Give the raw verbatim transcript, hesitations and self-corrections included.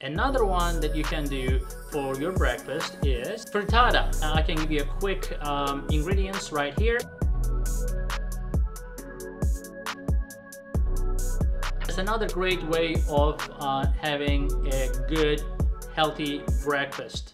Another one that you can do for your breakfast is frittata. Uh, I can give you a quick um, ingredients right here. It's another great way of uh, having a good, healthy breakfast.